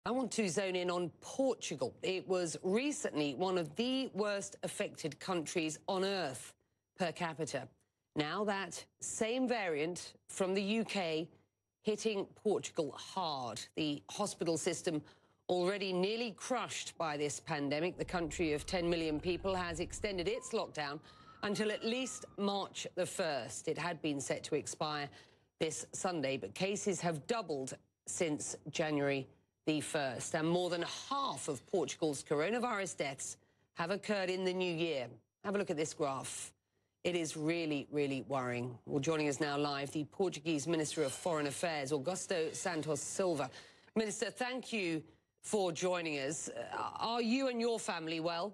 I want to zone in on Portugal. It was recently one of the worst affected countries on earth per capita. Now that same variant from the UK hitting Portugal hard. The hospital system already nearly crushed by this pandemic. The country of 10 million people has extended its lockdown until at least March the 1st. It had been set to expire this Sunday, but cases have doubled since January the 1st, and more than half of Portugal's coronavirus deaths have occurred in the new year. Have a look at this graph. It is really, really worrying. Well, joining us now live, the Portuguese Minister of Foreign Affairs, Augusto Santos Silva. Minister, thank you for joining us. Are you and your family well?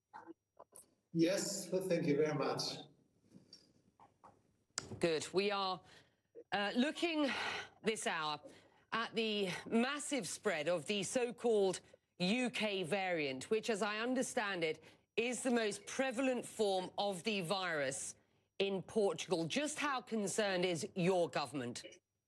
Yes, thank you very much. Good. We are looking this hour at the massive spread of the so-called UK variant, which, as I understand it, is the most prevalent form of the virus in Portugal. Just how concerned is your government?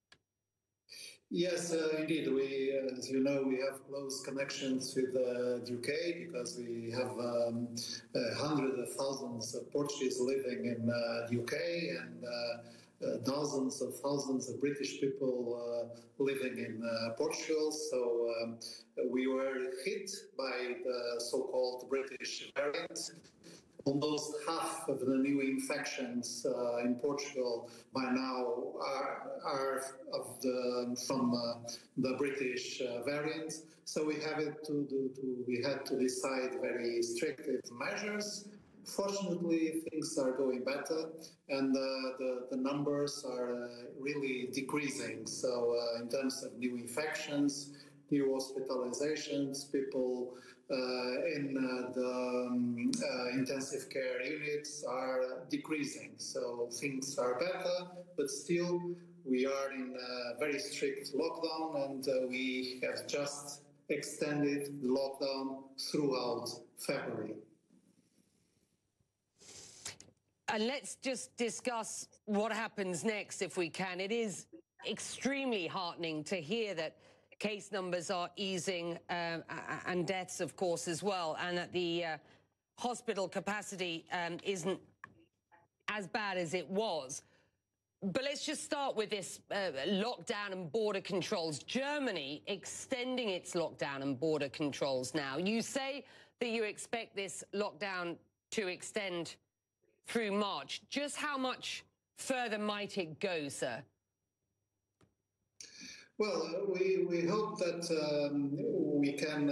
Yes, indeed. We, as you know, we have close connections with the UK because we have hundreds of thousands of Portuguese living in the UK and dozens of thousands of British people living in Portugal. So we were hit by the so-called British variant. Almost half of the new infections in Portugal by now are from the British variant. So we had to decide very strict measures. Fortunately, things are going better, and the numbers are really decreasing. So in terms of new infections, new hospitalizations, people in the intensive care units are decreasing. So things are better, but still we are in a very strict lockdown, and we have just extended the lockdown throughout February. And let's just discuss what happens next, if we can. It is extremely heartening to hear that case numbers are easing and deaths, of course, as well, and that the hospital capacity isn't as bad as it was. But let's just start with this lockdown and border controls. Germany extending its lockdown and border controls now. You say that you expect this lockdown to extend through March. Just how much further might it go, sir? Well, we hope that we can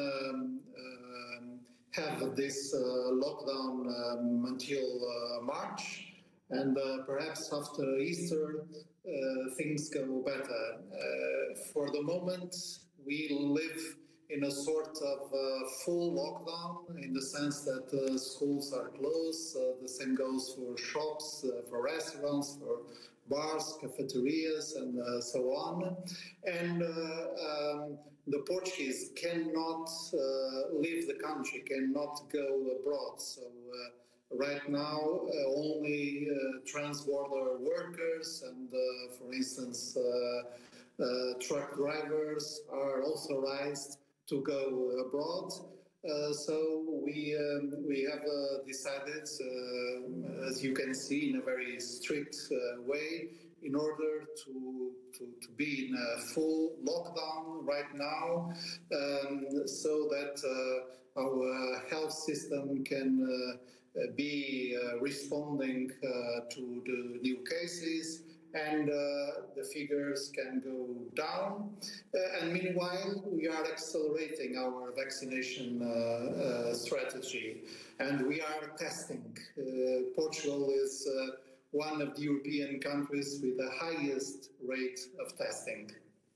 have this lockdown until March, and perhaps after Easter things go better. For the moment, we live in a sort of full lockdown, in the sense that schools are closed. The same goes for shops, for restaurants, for bars, cafeterias, and so on. And the Portuguese cannot leave the country, cannot go abroad. So right now, only trans-border workers and, for instance, truck drivers are authorized to go abroad. So we have decided, as you can see, in a very strict way, in order to be in a full lockdown right now, so that our health system can be responding to the new cases, and the figures can go down. And meanwhile, we are accelerating our vaccination strategy, and we are testing. Portugal is one of the European countries with the highest rate of testing.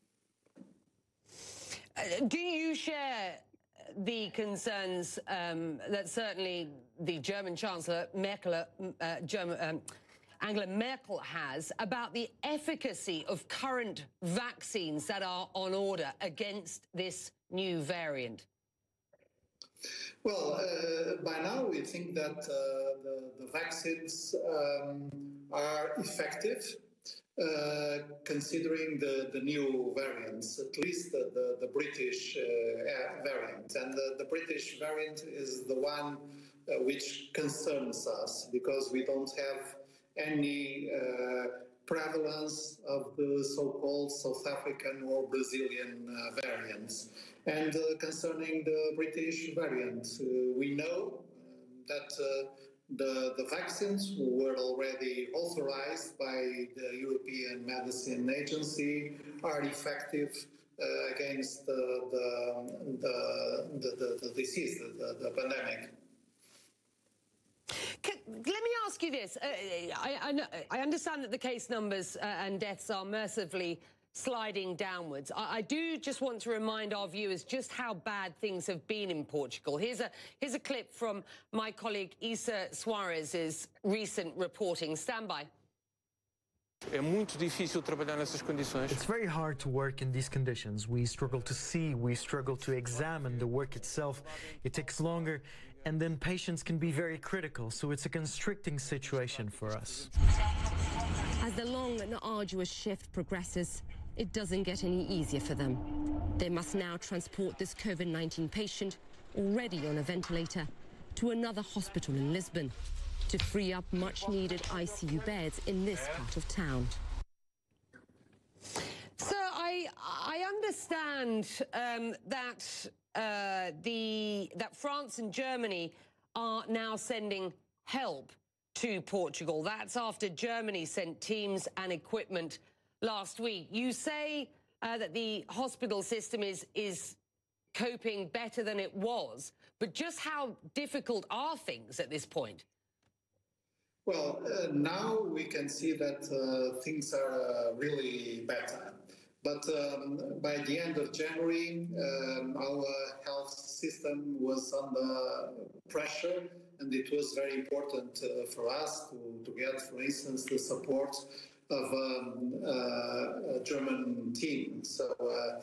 Do you share the concerns that certainly the German Chancellor Angela Merkel has about the efficacy of current vaccines that are on order against this new variant? Well, by now we think that the vaccines are effective. considering the new variants, at least the British variant. And the British variant is the one which concerns us because we don't have any prevalence of the so-called South African or Brazilian variants. And concerning the British variant, we know that the vaccines were already authorized by the European Medicine Agency are effective against the disease, the pandemic. Let me ask you this. I understand that the case numbers and deaths are mercifully sliding downwards. I do just want to remind our viewers just how bad things have been in Portugal. Here's a clip from my colleague Isa Soares's recent reporting. Stand by. É muito difícil trabalhar nessas condições. It's very hard to work in these conditions. We struggle to see, we struggle to examine the work itself. It takes longer, and then patients can be very critical, so it's a constricting situation for us. As the long and arduous shift progresses, it doesn't get any easier for them. They must now transport this COVID-19 patient, already on a ventilator, to another hospital in Lisbon to free up much-needed ICU beds in this part of town. So I understand that France and Germany are now sending help to Portugal. That's after Germany sent teams and equipment last week. You say that the hospital system is coping better than it was, but just how difficult are things at this point? Well, now we can see that things are really better. But by the end of January, our health system was under pressure, and it was very important for us to get, for instance, the support of a German team. So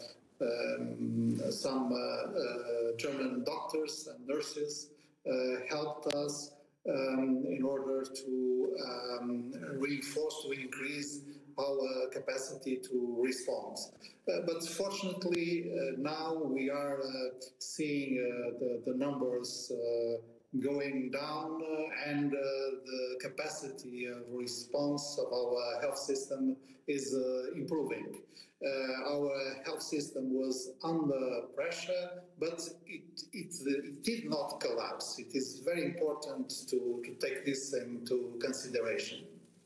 some German doctors and nurses helped us in order to reinforce, to increase our capacity to respond. But fortunately, now we are seeing the numbers going down and the capacity of response of our health system is improving. Our health system was under pressure, but it did not collapse. It is very important to take this into consideration.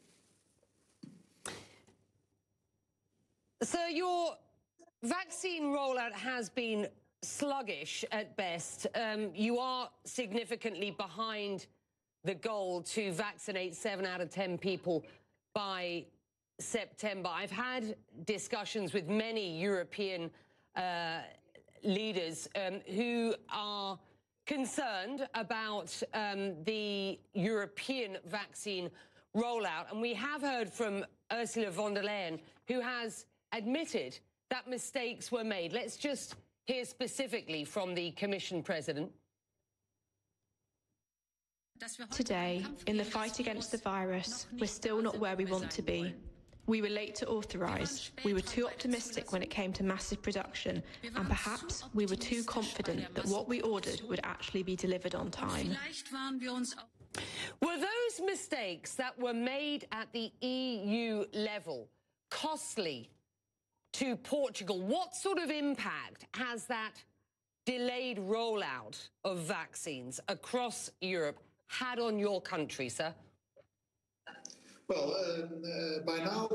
So your vaccine rollout has been sluggish at best. You are significantly behind the goal to vaccinate 7 out of 10 people by September. I've had discussions with many European leaders who are concerned about the European vaccine rollout. And we have heard from Ursula von der Leyen, who has admitted that mistakes were made. Let's just hear specifically from the Commission President. Today, in the fight against the virus, we're still not where we want to be. We were late to authorise, we were too optimistic when it came to massive production, and perhaps we were too confident that what we ordered would actually be delivered on time. Were those mistakes that were made at the EU level costly to Portugal? What sort of impact has that delayed rollout of vaccines across Europe had on your country, sir? Well, by now,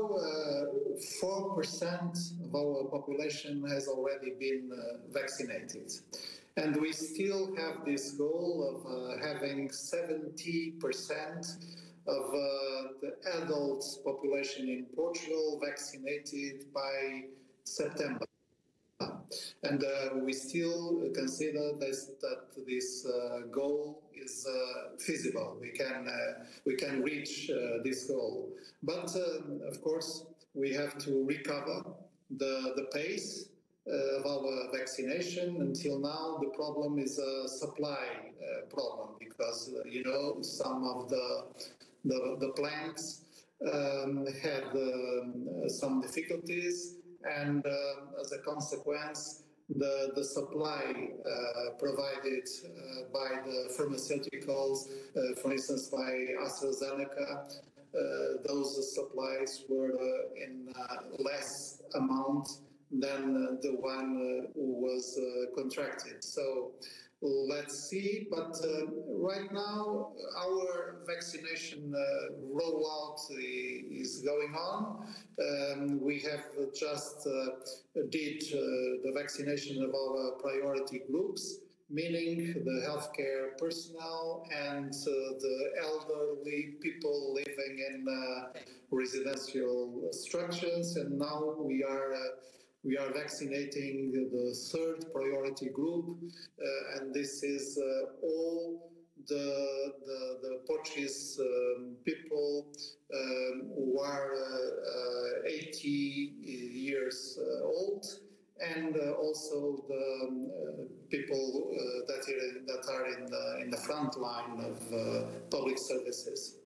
4% of our population has already been vaccinated. And we still have this goal of having 70% of the adult population in Portugal vaccinated by September. And we still consider that this goal is feasible. We can reach this goal. But of course, we have to recover the pace of our vaccination. Until now, the problem is a supply problem because, you know, some of the plants had some difficulties, and as a consequence, the supply provided by the pharmaceuticals, for instance, by AstraZeneca, those supplies were in less amount than the one who was contracted. So let's see. But right now, our vaccination rollout is going on. We have just did the vaccination of our priority groups, meaning the healthcare personnel and the elderly people living in residential structures. And now we are vaccinating the third priority group, and this is all the Portuguese people who are 80 years old, and also the people that are in the front line of public services.